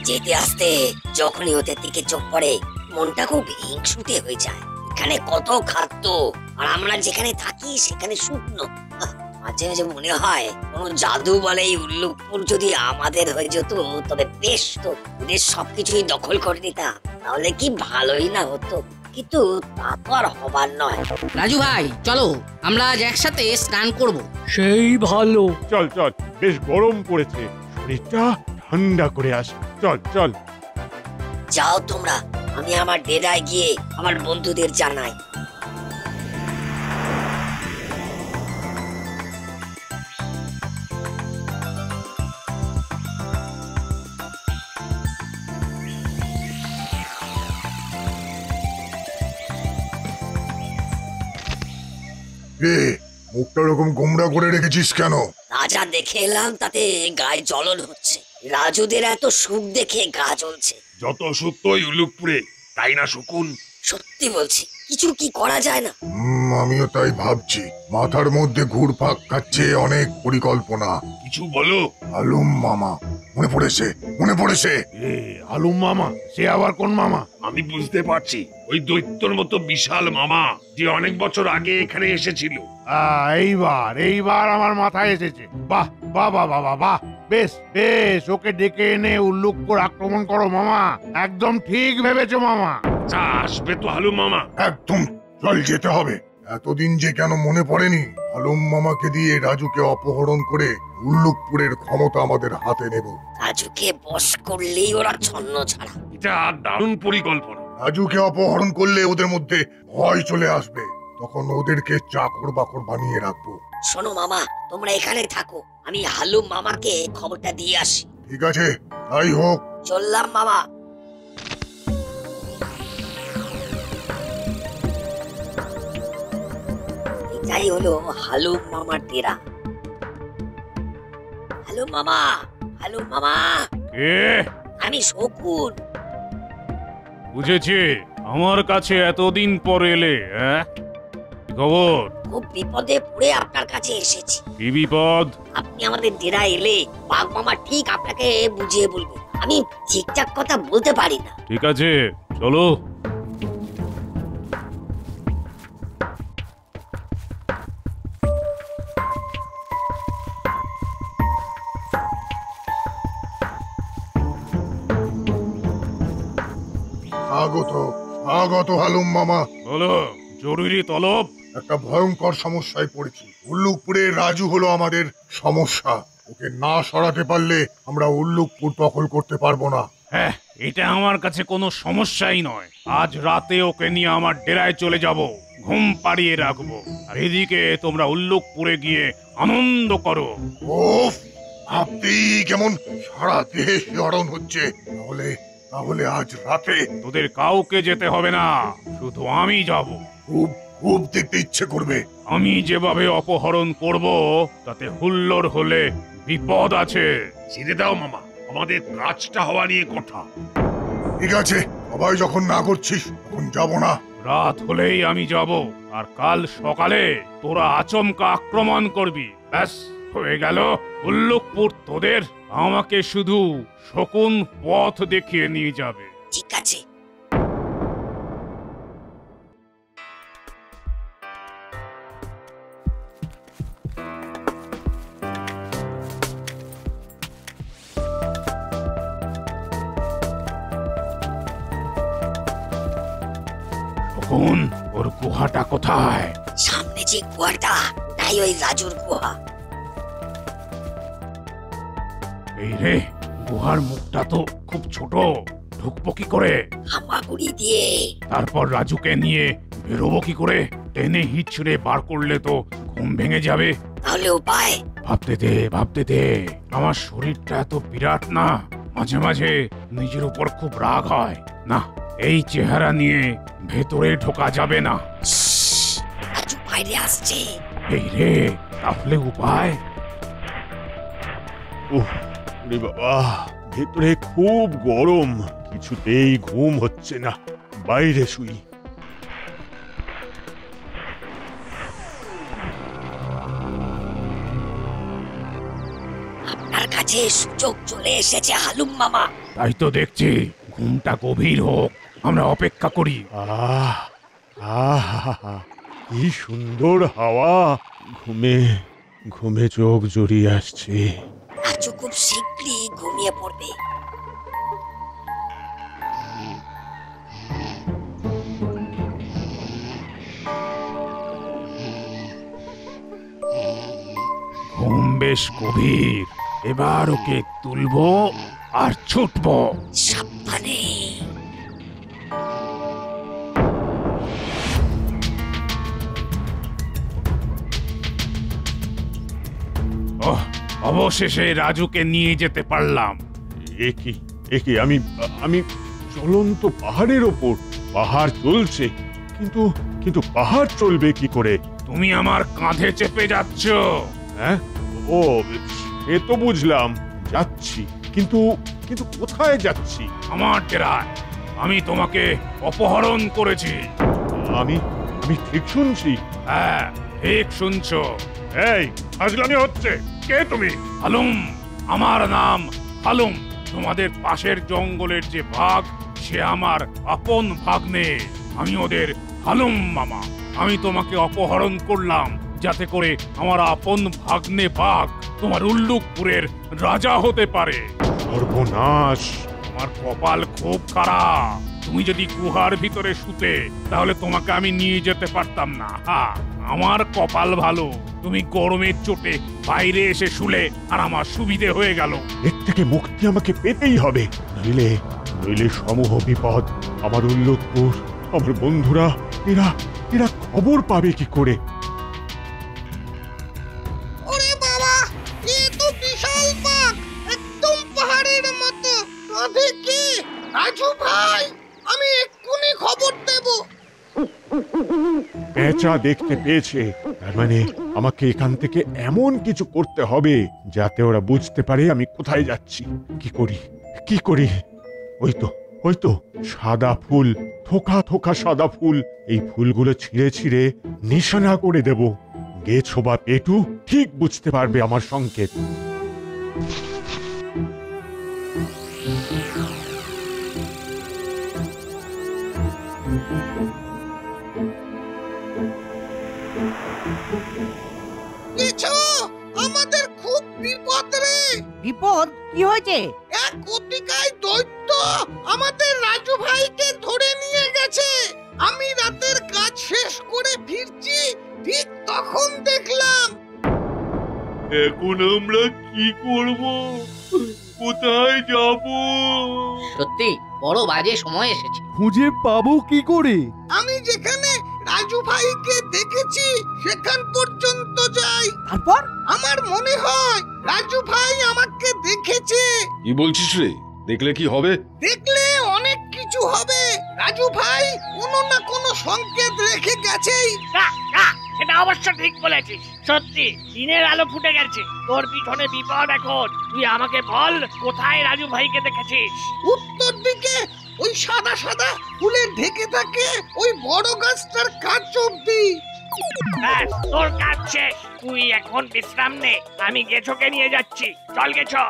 যেতে আসতে যখনই ওদের দিকে চোখ পড়ে মনটা খুব হিংসুটে হয়ে যায়। এখানে কত খাদ্য, আর আমরা যেখানে থাকি সেখানে শুকনো। মাঝে মাঝে মনে হয় কোনো জাদু বলে এই উল্লুকপুর যদি আমাদের হয়ে যেত তবে বেশ তো, ওদের সবকিছুই দখল করে নিতাম, তাহলে কি ভালোই না হতো। কিন্তু তা তো আর হবার নয়। রাজু ভাই চলো, আমরা আজ একসাথে স্নান করব। সেই ভালো। চল চল, বেশ গরম পড়েছে, শরীরটা ঠান্ডা করে আসে। চল চল। যাও তোমরা, আমি আমার ডেরায় গিয়ে আমার বন্ধুদের জানাই। মুখটা ওরকম গোমড়া করে রেখেছিস কেন? রাজা দেখে এলাম তাতে গায়ে জ্বলন হচ্ছে। রাজুদের এত সুখ দেখে গা জ্বলছে। যত সুখ তো উল্লুকপুরে, তাই না শকুন? সত্যি বলছি, কিছু কি করা যায় না? আমিও তাই ভাবছি। মাথার মধ্যে ঘুরপাক খাচ্ছে অনেক পরিকল্পনা। কিছু বলো। হালুম মামা মনে পড়েছে, মনে পড়েছে। হালুম মামা? সে আবার কোন মামা? আমি বুঝতে পারছি, ওই দৈত্যর মতো বিশাল মামা যে অনেক বছর আগে এখানে এসেছিল। এইবার আমার মাথায় এসেছে। বাহ বাহ বাহ বাহ বাহ, বেশ বেশ, ওকে ডেকে এনে উল্লুকপুর আক্রমণ করো মামা। একদম ঠিক ভেবেছো মামা। আসবে তো হালুম মামা? একদম, চল যেতে হবে। এতদিন যে কেন মনে পড়েনি, হালুম মামাকে দিয়ে রাজুকে অপহরণ করে উল্লুকপুরের ক্ষমতা আমাদের হাতে নেব। রাজুকে বশ করলেই ওরা ছন্ন ছাড়া। এটা দারুণ পরিকল্পনা। রাজুকে অপহরণ করলে ওদের মধ্যে ভয় চলে আসবে, তখন ওদেরকে চাকর বাকর বানিয়ে রাখবো। শোনো মামা, তোমরা এখানে থাকো, আমি হালুম মামাকে খবরটা দিয়ে আসি। ঠিক আছে, তাই হোক। চললাম মামা। এটাই হলো হালুম মামার ডেরা। হ্যালো মামা, হ্যালো মামা। কে? আমি শকুন। বুঝেছি, আমার কাছে এতদিন পরে এলে। খবর? খুব বিপদে পড়ে আপনার কাছে এসেছি। কি বিপদ? আপনি আমাদের ডেরা এলে বাঘ মামা ঠিক আপনাকে বুঝিয়ে বলবে। আমি ঠিকঠাক কথা বলতে পারি না। ঠিক আছে, চলো। স্বাগত, স্বাগত হালুম মামা। বলো, জরুরি তলব। একটা ভয়ঙ্কর সমস্যায় পড়েছি। উল্লুকপুরের রাজু হলো আমাদের সমস্যা। ওকে না সরাতে পারলে আমরা উল্লুকপুর দখল করতে পারবো না। হ্যাঁ, এটা আমার কাছে কোনো সমস্যাই নয়। আজ রাতে ওকে নিয়ে আমার ডেরায় চলে যাব, ঘুম পাড়িয়ে রাখবো, আর এদিকে তোমরা উল্লুকপুরে গিয়ে আনন্দ করো। ওফ, ভাবতেই কেমন সারা দেহে শিহরণ হচ্ছে। তাহলে তাহলে আজ রাতে তোদের কাউকে যেতে হবে না, শুধু আমি যাব। খুব খুব দেখতে ইচ্ছে করবে। আমি যেভাবে অপহরণ করব তাতে হুল্লোড় হলে বিপদ আছে। ছেড়ে দাও মামা, আমাদের কাজটা হওয়া নিয়ে কথা। ঠিক আছে, সবাই যখন না করছিস তখন যাব না। রাত হলেই আমি যাব, আর কাল সকালে তোরা আচমকা আক্রমণ করবি। ব্যাস হয়ে গেল উল্লুকপুর তোদের। আমাকে শুধু শকুন পথ দেখিয়ে নিয়ে যাবে। ঠিক আছে। শকুন, ওর গুহাটা কোথায়? সামনে যে গুহাটা, তাই ওই রাজুর গুহা। এই রে, গুহার মুখটা তো খুব ছোট, ঢুকবো কি করে? হামাগুড়ি দিয়ে। তারপর রাজুকে নিয়ে বেরোবো কি করে? টেনে হিচড়ে বার করলে তো ঘুম ভেঙে যাবে। তাহলে উপায়? ভাবতে দে। আমার শরীরটা এত বিরাট না, মাঝে মাঝে নিজের উপর খুব রাগ হয়। না, এই চেহারা নিয়ে ভেতরে ঢোকা যাবে না। রাজু বাইরে আসছে। এই রে, তাহলে উপায়? ওরে বাবা, ভেতরে খুব গরম, কিছুতেই ঘুম হচ্ছে না। বাইরে শুই। আপনার কাছে সুযোগ চলে এসেছে হালুম মামা। তাই তো দেখছি ঘুমটা গভীর হোক, আমরা অপেক্ষা করি। আহ আহা, কি সুন্দর হাওয়া। ঘুমে ঘুমে চোখ জড়িয়ে আসছে। রাজু খুব শীঘ্রই ঘুমিয়ে পড়বে। ঘুম বেশ গভীর, এবার ওকে তুলবো আর ছুটবো। সাবধানে। ওহ, অবশেষে রাজুকে নিয়ে যেতে পারলাম। একি আমি আমি চলন্ত পাহাড়ের ওপর। পাহাড় চলছে, কিন্তু কিন্তু পাহাড় চলবে কি করে? তুমি আমার কাঁধে চেপে যাচ্ছ। হ্যাঁ, ও সে তো বুঝলাম, যাচ্ছি, কিন্তু কিন্তু কোথায় যাচ্ছি? আমার ডেরায়। আমি তোমাকে অপহরণ করেছি। আমি আমি ঠিক শুনছি? হ্যাঁ, ঠিক শুনছো। এই আজলামি হচ্ছে, কে তুমি? হালুম, আমার নাম হালুম। তোমাদের পাশের জঙ্গলের যে বাঘ, সে আমার আপন ভাগ্নে। আমি ওদের হালুম মামা। আমি তোমাকে অপহরণ করলাম যাতে করে আমার আপন ভাগ্নে বাঘ তোমার উল্লুকপুরের রাজা হতে পারে। সর্বনাশ! তোমার কপাল খুব খারাপ। তুমি যদি গুহার ভিতরে শুতে, তাহলে তোমাকে আমি নিয়ে যেতে পারতাম না। আমার কপাল ভালো, তুমি গরমের চোটে বাইরে এসে শুলে আর আমার সুবিধে হয়ে গেল। এর থেকে মুক্তি আমাকে পেতেই হবে, নইলে নইলে সমূহ বিপদ। আমার উল্লুকপুর, আমার বন্ধুরা, এরা এরা খবর পাবে কি করে? ওরে বাবা, এ তো বিশাল বাঘ, একদম পাহাড়ের মতো। কাঁধে কি? রাজু ভাই, আমি এক্ষুনি খবর দেব। পেঁচা দেখতে পেয়েছে, তার মানে আমাকে এখান থেকে এমন কিছু করতে হবে যাতে ওরা বুঝতে পারে আমি কোথায় যাচ্ছি। কি করি? ওই তো সাদা ফুল, থোকা থোকা সাদা ফুল। এই ফুলগুলো ছিঁড়ে ছিঁড়ে নিশানা করে দেব। গেছো বা পেটু ঠিক বুঝতে পারবে আমার সংকেত। কিছু, আমাদের খুব বিপদ রে। বিপদ? কি হয়েছে? এক অতিকায় দৈত্য আমাদের রাজু ভাইকে ধরে নিয়ে গেছে। আমি রাতের কাজ শেষ করে ফিরছি, ঠিক তখন দেখলাম। এখন আমরা কি করব? কোথায় যাব? সত্যি বড় বাজে সময় এসেছে। খুঁজে পাবো কি করে? আমি যেখানে রাজু ভাইকে দেখেছি সেখান পর্যন্ত যাই। তারপর? আমার মনে হয় রাজু ভাই আমাকে দেখেছে। কি বলছিস রে? দেখলে কি হবে? দেখলে অনেক কিছু হবে। রাজু ভাই কোনো না কোনো সংকেত রেখে গেছেই। সেটা অবশ্য ঠিক বলেছিস। সত্যি দিনের আলো ফুটে গেছে। তোর পিছনে বিপদ এখন। তুই আমাকে বল, কোথায় রাজু ভাইকে দেখেছিস? উত্তর দিকে ওই সাদা সাদা ফুলে ঢেকে থাকে ওই বড় গাছটার কাছ অব্দি। ব্যাস, তোর কাজ শেষ। তুই এখন বিশ্রাম নে, আমি গেছোকে নিয়ে যাচ্ছি। চল গেছো।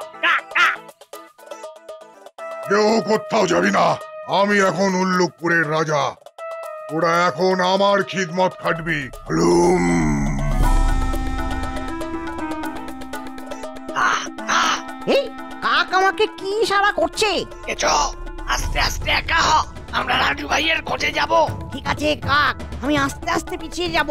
কেউ কোথাও যাবি না। আমি এখন উল্লুকপুরের রাজা। ওরা এখন আমার খিদমত খাটবি। হালুম। এই কাক আমাকে কি ইশারা করছে? গেছো, আস্তে আস্তে একা হ। আমরা রাজু ভাইয়ের খোঁজে যাব। ঠিক আছে কাক, আমি আস্তে আস্তে পিছিয়ে যাব।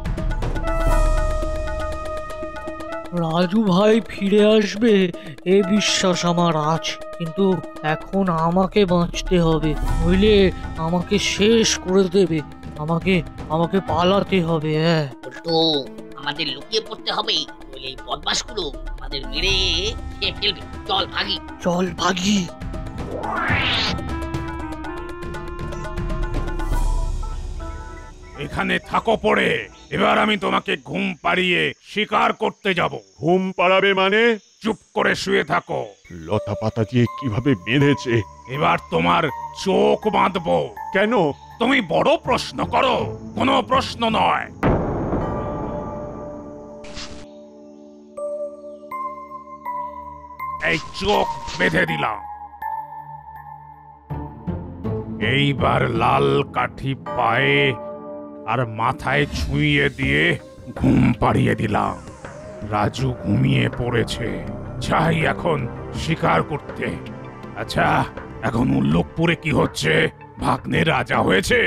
রাজু ভাই ফিরে আসবে এ বিশ্বাস আমার আছে, কিন্তু এখন আমাকে বাঁচতে হবে, নইলে আমাকে শেষ করে দেবে। আমাকে পালাতে হবে। উল্টো আমাদের লুকিয়ে পড়তে হবে, নইলে এই বদমাশগুলো আমাদের মেরে খেয়ে ফেলবে। চল ভাগি। এখানে থাকো পড়ে। এবার আমি তোমাকে ঘুম পাড়িয়ে শিকার করতে যাব। ঘুম পাড়াবে মানে? চুপ করে শুয়ে থাকো। লতা পাতা দিয়ে কিভাবে বেঁধেছে। এবার তোমার চোখ বাঁধবো। কেন? তুমি বড় প্রশ্ন করো, কোনো প্রশ্ন নয়। এই চোখ বেঁধে দিলাম। এইবার লাল কাঠি পায়ে আর মাথায় ছুঁয়ে দিয়ে ঘুম পাড়িয়ে দিলাম। রাজু ঘুমিয়ে পড়েছে, চাই এখন শিকার করতে। আচ্ছা, এখন উল্লুকপুরে কি হচ্ছে? ভাগ্নে রাজা হয়েছে?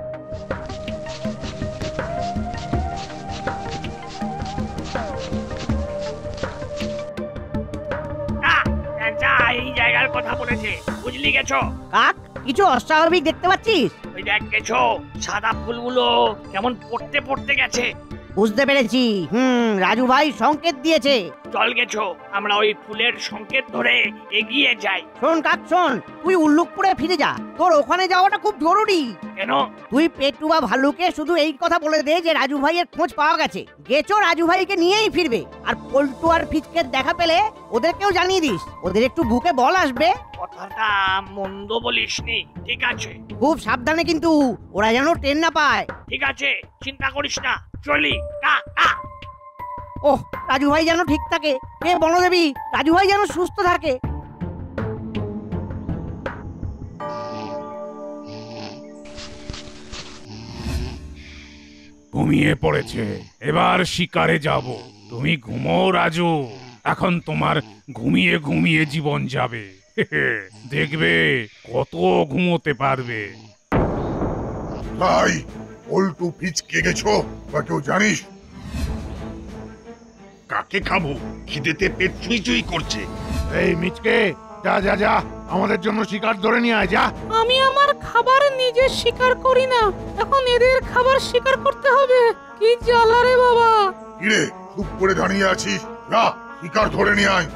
এই জায়গার কথা বলেছে, বুঝলি গেছো? কাক, কিছু অস্বাভাবিক দেখতে পাচ্ছিস? ওই দেখ গেছো, সাদা ফুলগুলো কেমন পড়তে পড়তে গেছে। বুঝতে পেরেছি। রাজু ভাই সংকেত দিয়েছে। চল গেছো, আমরা ওই ফুলের সংকেত ধরে এগিয়ে যাই। শোন কাক শোন, তুই উল্লুকপুরে ফিরে যা, তোর ওখানে যাওয়াটা খুব জরুরি। কেন? তুই পেটু বা ভালুকে শুধু এই কথা বলে দে যে রাজু ভাইয়ের খোঁজ পাওয়া গেছে, গেছো রাজু ভাইকে নিয়েই ফিরবে। আর পল্টু আর ফিচকের দেখা পেলে ওদেরকেও জানিয়ে দিস, ওদের একটু বুকে বল আসবে। কথাটা মন্দ বলিসনি, ঠিক আছে? খুব সাবধানে কিন্তু, ওরা যেন ট্রেন না পায়। ঠিক আছে, চিন্তা করিস না, চলি। ওহ, রাজু ভাই যেন ঠিক থাকে, হে বনদেবী, রাজু ভাই যেন সুস্থ থাকে। ঘুমিয়ে পড়েছে, এবার শিকারে যাব। তুমি ঘুমো রাজু, এখন তোমার ঘুমিয়ে ঘুমিয়ে জীবন যাবে। দেখবে কত ঘুমোতে পারবে। ভাই, পল্টু ফিচকে গেছো বা কেউ জানিস? কাকে খাবো? খিদেতে পেট চুই চুই করছে। এই মিচকে, যা যা যা, আমাদের জন্য শিকার ধরে নিয়ে আয়, যা। আমি আমার খাবার নিজে শিকার করি না, এখন এদের খাবার শিকার করতে হবে। কি জ্বালা রে বাবা! কিরে, চুপ করে দাঁড়িয়ে আছিস? যা, শিকার ধরে নিয়ে আয়।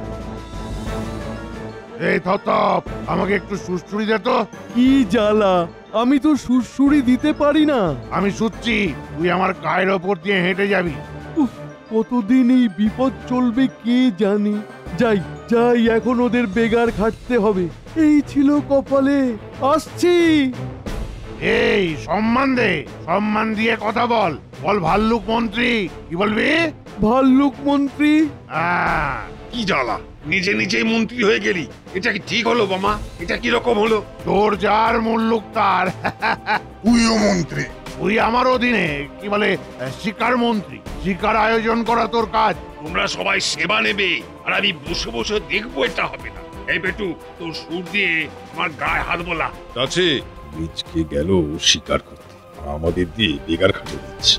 এই থতপ, আমাকে একটু সুড়সুড়ি দে তো। কি জ্বালা, আমি তো সুড়সুড়ি দিতে পারি না। আমি শুচ্ছি, তুই আমার গায়ের ওপর দিয়ে হেঁটে যাবি। কতদিন এই বিপদ চলবে কে জানি। যাই যাই, এখন ওদের বেগার খাটতে হবে। এই ছিল কপালে। আসছি। এই সম্মান দে, সম্মান দিয়ে কথা বল। বল ভাল্লুক মন্ত্রী, কি বলবি? ভাল্লুক মন্ত্রী? কি জ্বালা, নিজে নিজেই মন্ত্রী হয়ে গেলি, এটা কি ঠিক হলো মামা? এটা কি রকম হলো? তোর যার মুল্লুক তার। তুইও মন্ত্রী? তুই আমার অধীনে, কি বলে শিকার মন্ত্রী। শিকার আয়োজন করা তোর কাজ। তোমরা সবাই সেবা নেবে আর আমি বসে বসে দেখবো, এটা হবে না। এই বেটু, তোর সুর দিয়ে আমার গায়ে হাত বোলা। আছে মিচকে গেল শিকার করতে, আমাদের দিয়ে বেগার খাটে দিচ্ছে।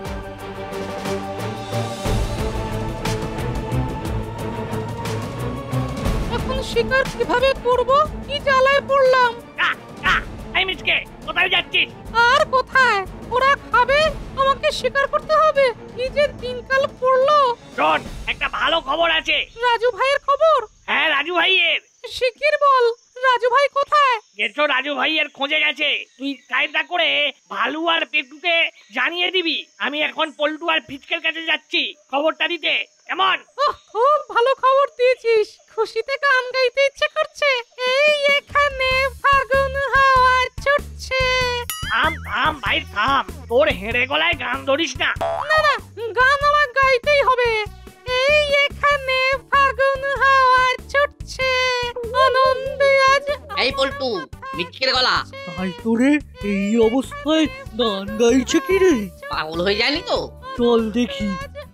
এখন শিকার কিভাবে করব? কি জ্বালায় পড়লাম। এই মিচকে, কোথায় যাচ্ছিস? আর কোথায়, ওরা খাবে, আমাকে শিকার করতে হবে। কি যে দিনকাল পড়লো। শোন, একটা ভালো খবর আছে। রাজু ভাইয়ের খবর? হ্যাঁ, রাজু ভাইয়ের। শিগগির বল, রাজু ভাই কোথায়? গেছো, রাজু ভাইয়ের খোঁজে গেছে। তুই কায়দা করে ভালু আর পেটুকে জানিয়ে দিবি আমি এখন পল্টু আর ফিচকের কাছে যাচ্ছি খবরটা দিতে, কেমন? খুব ভালো খবর দিয়েছিস, খুশিতে গান গাইতে ইচ্ছে করছে। এই এখানে ফাগুন হাওয়া ছুটছে। থাম ভাই থাম, তোর হেঁড়ে গলায় গান ধরিস না। না না, গান আমার গাইতেই হবে। এই এখানে ফাগুন হাওয়া ছুটছে, আনন্দে আজ। এই পল্টু, মিচকের গলা। তাই তোরে এই অবস্থায় গান গাইছে কি রে? পাগল হয়ে যায়নি তো? চল দেখি।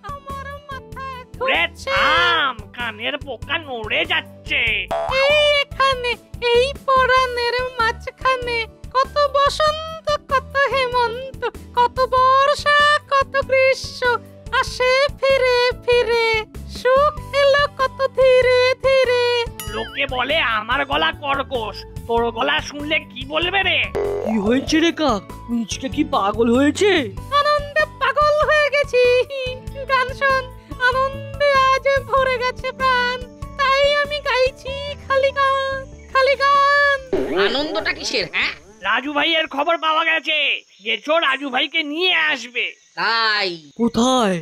ওরে থাম, কানের পোকা নড়ে যাচ্ছে। এই এখানে, এই পরাণের মাঝখানে, কত বসন্ত কত হেমন্ত, কত বর্ষা কত গ্রীষ্ম, আসে ফিরে ফিরে, সুখ এলো কত ধীরে ধীরে। লোকে বলে আমার গলা কর্কশ, তোর গলা শুনলে কি বলবে রে? কি হয়েছে রে কাক? মিচকে কি পাগল হয়েছে? আনন্দে পাগল হয়ে গেছি। গান শোন, আনন্দে আজ ভরে গেছে প্রাণ, তাই আমি গাইছি খালি গান, খালি গান। আনন্দটা কিসের? হ্যাঁ, রাজু ভাইয়ের খবর পাওয়া গেছে, গেছো রাজু ভাইকে নিয়ে আসবে। তাই? কোথায়?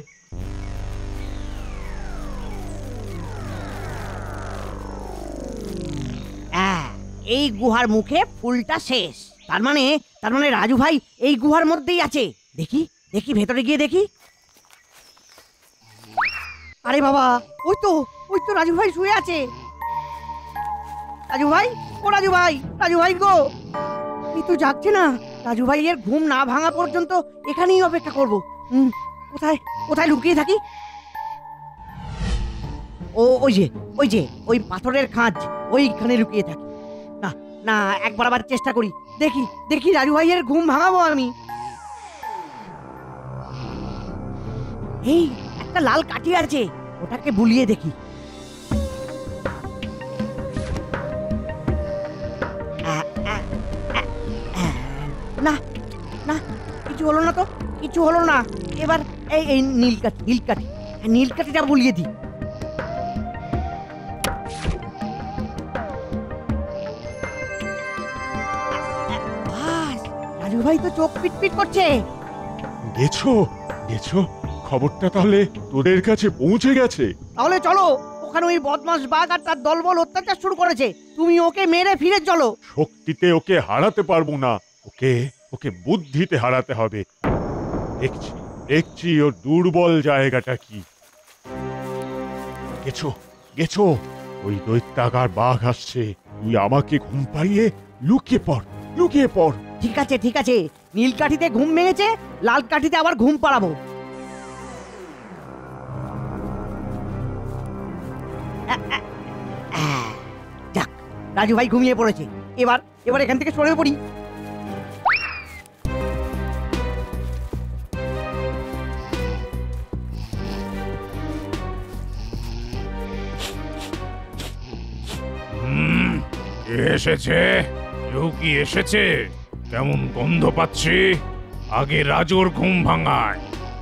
এই গুহার মুখে ফুলটা শেষ। তার মানে রাজু ভাই এই গুহার মধ্যেই আছে। দেখি দেখি, ভেতরে গিয়ে দেখি। আরে বাবা, ওই তো রাজু ভাই শুয়ে আছে। রাজু ভাই, ও রাজু ভাই, রাজু ভাই গো। এই তো যাচ্ছে না। রাজু ভাইয়ের ঘুম না ভাঙা পর্যন্ত এখানেই অপেক্ষা করব। কোথায় কোথায় লুকিয়ে থাকি? ওই যে ওই পাথরের খাঁজ, ওইখানে লুকিয়ে থাকি। না না, একবার আবার চেষ্টা করি, দেখি রাজু ভাইয়ের ঘুম ভাঙাবো আমি। এই একটা লাল কাঠি আছে, ওটাকে বুলিয়ে দেখি। না না, কিছু হলো না তো, কিছু হলো না। এবার এই নীলকাঠিটা বুলিয়ে দিই। রাজু ভাই তো চোখ পিটপিট করছে। গেছো খবরটা তাহলে তোদের কাছে পৌঁছে গেছে? তাহলে চলো, ওখানে ওই বদমাস বাঘ আর তার দলবল অত্যাচার শুরু করেছে। তুমি ওকে মেরে ফিরে চলো। শক্তিতে ওকে হারাতে পারবো না, ওকে বুদ্ধিতে হারাতে হবে। দেখছি ওর দুর্বল জায়গাটা কি। গেছো ওই দৈত্যাকার বাঘ আসছে। তুই আমাকে ঘুম পাড়িয়ে লুকিয়ে পড়। ঠিক আছে, নীল কাঠিতে ঘুম ভেঙেছে, লাল কাঠিতে আবার ঘুম পাড়াবো। যাক, রাজু ভাই ঘুমিয়ে পড়েছে। এবার এখান থেকে সরে পড়ি। এসেছে, কেউ কি এসেছে? কেমন গন্ধ পাচ্ছি। আগে রাজুর ঘুম ভাঙায়।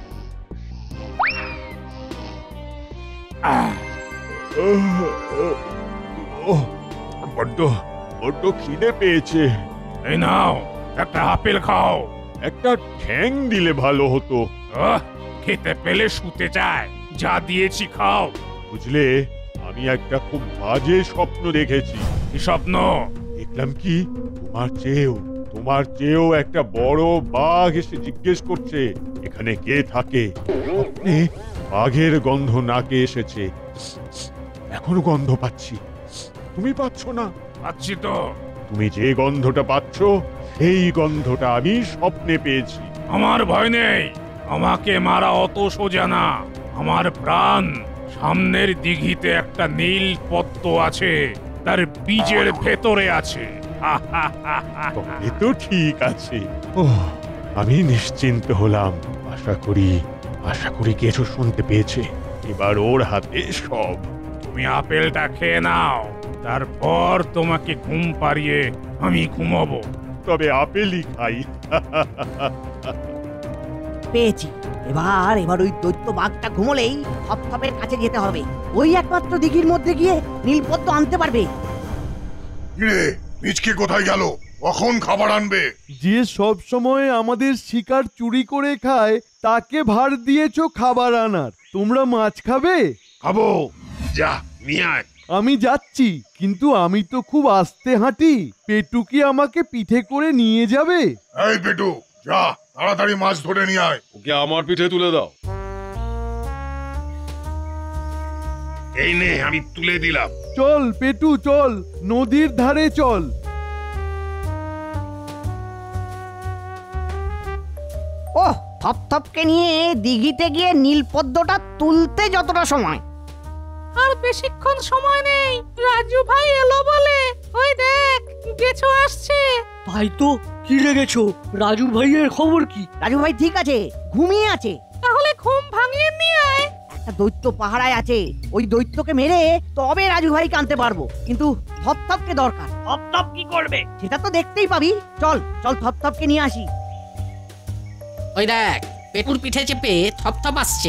বড্ড খিদে পেয়েছে। এই নাও, একটা আপেল খাও। একটা ঠ্যাং দিলে ভালো হতো। খেতে পেলে শুতে যায়। যা দিয়েছি খাও। বুঝলে, আমি একটা খুব বাজে স্বপ্ন দেখেছি। কি স্বপ্ন? দেখলাম কি তোমার চেয়েও একটা বড় বাঘ এসে জিজ্ঞেস করছে এখানে কে থাকে। স্বপ্নে বাঘের গন্ধ নাকে এসেছে। এখনো গন্ধ পাচ্ছি। তুমি পাচ্ছ না? পাচ্ছি তো। তুমি যে গন্ধটা পাচ্ছ সেই গন্ধটা আমি স্বপ্নে পেয়েছি। আমার ভয় নেই, আমাকে মারা অত সোজা না। আমার প্রাণ সামনের দিঘিতে একটা নীল পদ্ম আছে, তার বীজের ভেতরে আছে। এ তো ঠিক আছে। আমি নিশ্চিন্ত হলাম। আশা করি কিছু শুনতে পেয়েছে। এবার ওর হাতে সব। তুমি আপেলটা খেয়ে নাও, তারপর তোমাকে ঘুম পাড়িয়ে আমি ঘুমাবো। তবে আপেলই খাই। পেয়েছি। এবার ওই দৈত্য বাঘটা ঘুমলেই থপথপের কাছে যেতে হবে। ওই একমাত্র দিঘির মধ্যে গিয়ে নীলপদ্ম আনতে পারবে। মিচকে কোথায় গেল? কখন খাবার আনবে? যে সব সময় আমাদের শিকার চুরি করে খায় তাকে ভার দিয়েছো খাবার আনার। তোমরা মাছ খাবে? খাবো। যা নিয়ে আয়। আমি যাচ্ছি, কিন্তু আমি তো খুব আস্তে হাঁটি। পেটু কি আমাকে পিঠে করে নিয়ে যাবে? এই পেটু, যা তাড়াতাড়ি মাছ ধরে নিয়ে আয়। ওকে আমার পিঠে তুলে দাও। এই নে, আমি তুলে দিলাম। চল পেটু, চল নদীর ধারে চল। ওহ, থপথপকে নিয়ে দিঘিতে গিয়ে নীলপদ্মটা তুলতে যতটা সময়, আর বেশিক্ষণ সময় নেই। রাজু ভাই এলো বলে। ওই দেখ, গেছো আসছে। তাই তো, কি লেগেছো? রাজু ভাইয়ের খবর কি? রাজু ভাই ঠিক আছে, ঘুমিয়ে আছে। তাহলে ঘুম ভাঙিয়ে নিয়ে আয়। একটা দৈত্য পাহারায় আছে, ওই দৈত্যকে মেরে তবে রাজু ভাইকে আনতে পারবো। কিন্তু থপথপকে দরকার। থপথপ কি করবে সেটা তো দেখতেই পাবি। চল থপথপকে নিয়ে আসি। ওই দেখ, পেটুর পিঠে চেপে থপথপ আসছে।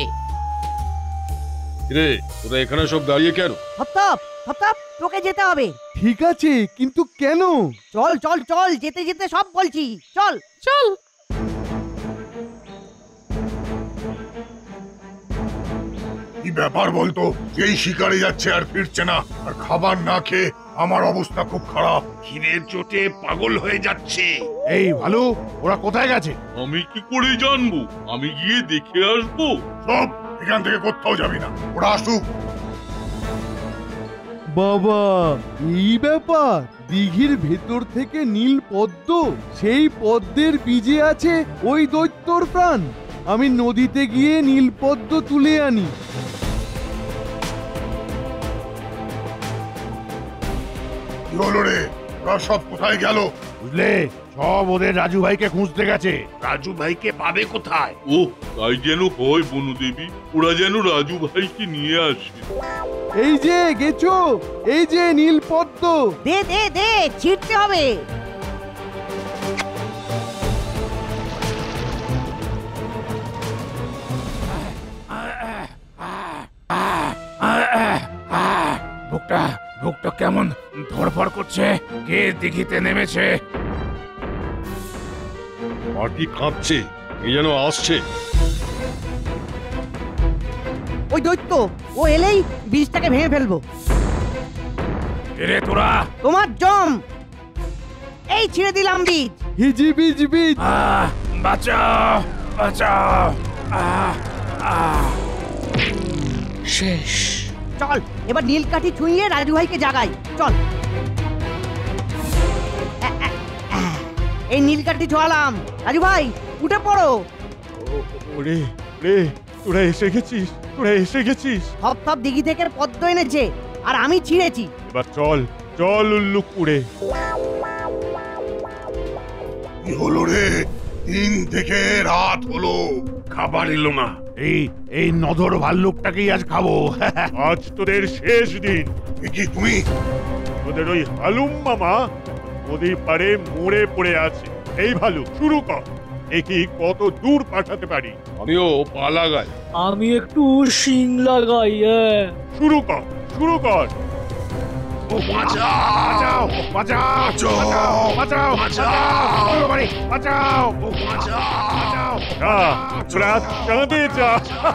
রে, তোরা এখানে সব দাঁড়িয়ে কেন? থপথপ তোকে যেতে হবে। ঠিক আছে, কিন্তু কেন? চল যেতে যেতে সব বলছি। চল। কি ব্যাপার বলতো? যেই শিকারে যাচ্ছে আর ফিরছে না, আর খাবার না খেয়ে আমার অবস্থা খুব খারাপ। খিদের চোটে পাগল হয়ে যাচ্ছে। এই ভালু, ওরা কোথায় গেছে? আমি কি করে জানবো? আমি গিয়ে দেখে আসবো। সব এখান থেকে কোথাও যাবি না, ওরা আসুক। বাবা, এই ব্যাপার! দিঘির ভেতর থেকে নীল পদ্ম, সেই পদ্মের বীজে আছে ওই দৈত্যর প্রাণ। আমি নদীতে গিয়ে নীল পদ্ম তুলে আনি। কি হলো রে? ওরা সব কোথায় গেল? বুঝলে, সব ওদের রাজু ভাইকে খুঁজতে গেছে। রাজু ভাইকে পাবে কোথায়? ও তাই যেন হয় বনদেবী, ওরা যেন রাজু ভাইকে নিয়ে আসে। এই যে গেছো, এই যে নীল পদ্ম। দে দে দে, ছিটতে হবে। বুকটা কেমন ধড়ফড় করছে। কে দিঘিতে নেমেছে? মাটি কাঁপছে, কে যেন আসছে। ওই দৈত্য, ও এলেই বীজটাকে ভেঙে ফেলবো। এরে তোরা! তোমার জম। এই ছিঁড়ে দিলাম বীজ। হিজি বীজ বীজ। বাঁচাও, বাঁচাও! শেষ। চল, এবার নীলকাঠি ছুঁয়ে রাজু ভাইকে জাগাই। চল। এই নীলকাঠি ছোঁয়ালাম। রাজু ভাই, উঠে পড়ো। ওরে রে, তোরা এসে গেছিস, তোরা এসে গেছিস। সব দিঘি থেকে পদ্ম এনেছে, আর আমি ছিঁড়েছি। এবার চল, চল উল্লুকপুরে। কি হলো রে? দিন থেকে রাত হলো, খাবার এলো না। এই নধর ভাল্লুকটাকেই আজ খাবো। আজ তোদের শেষ দিন। কি তুমি? তোদের ওই হালুম মামা নদীর পাড়ে মরে পড়ে আছে। এই ভালু, শুরু কর। দেখি কত দূর পাঠাতে পারি। আমিও পা লাগাই। আমি একটু শিং লাগাই। শুরু কর, শুরু কর। বাঁচাও, বাঁচাও, বাঁচাও, বাঁচাও, বাঁচাও! তোরা চাঁদে যা।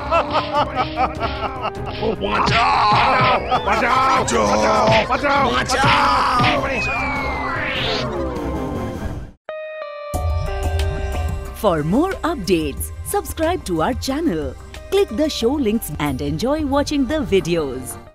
For more updates, subscribe to our channel, click the show links and enjoy watching the videos.